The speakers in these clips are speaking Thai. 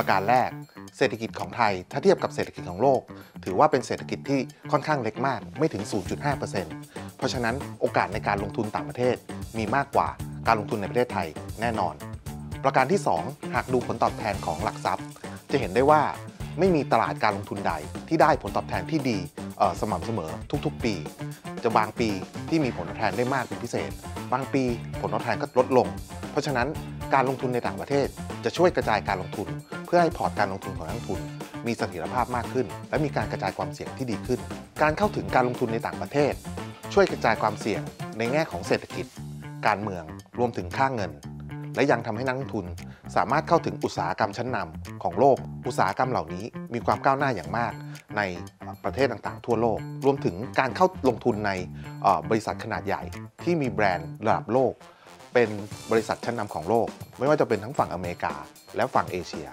ประการแรกเศรษฐกิจของไทยถ้าเทียบกับเศรษฐกิจของโลกถือว่าเป็นเศรษฐกิจที่ค่อนข้างเล็กมากไม่ถึง 0.5% เพราะฉะนั้นโอกาสในการลงทุนต่างประเทศมีมากกว่าการลงทุนในประเทศไทยแน่นอนประการที่2หากดูผลตอบแทนของหลักทรัพย์จะเห็นได้ว่าไม่มีตลาดการลงทุนใดที่ได้ผลตอบแทนที่ดีสม่ำเสมอทุกๆปีจะบางปีที่มีผลตอบแทนได้มากเป็นพิเศษบางปีผลตอบแทนก็ลดลงเพราะฉะนั้นการลงทุนในต่างประเทศจะช่วยกระจายการลงทุนเพื่อให้พอร์ตการลงทุนของนักลงทุนมีเสถียรภาพมากขึ้นและมีการกระจายความเสี่ยงที่ดีขึ้นการเข้าถึงการลงทุนในต่างประเทศช่วยกระจายความเสี่ยงในแง่ของเศรษฐกิจการเมืองรวมถึงค่าเงินและยังทำให้นักลงทุนสามารถเข้าถึงอุตสาหกรรมชั้นนำของโลกอุตสาหกรรมเหล่านี้มีความก้าวหน้าอย่างมากในประเทศต่างๆทั่วโลกรวมถึงการเข้าลงทุนในบริษัทขนาดใหญ่ที่มีแบรนด์ระดับโลกเป็นบริษัทชั้นนำของโลกไม่ว่าจะเป็นทั้งฝั่งอเมริกาและฝั่งเอเชีย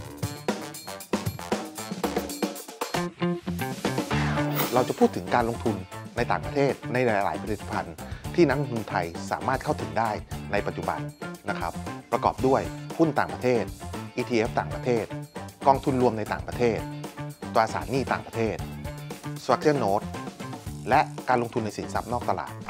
เราจะพูดถึงการลงทุนในต่างประเทศในหลายๆผลิตภัณฑ์ที่นักลงทุนไทยสามารถเข้าถึงได้ในปัจจุบันนะครับประกอบด้วยหุ้นต่างประเทศ ETF ต่างประเทศกองทุนรวมในต่างประเทศตราสารหนี้ต่างประเทศ Structured Note และการลงทุนในสินทรัพย์นอกตลาด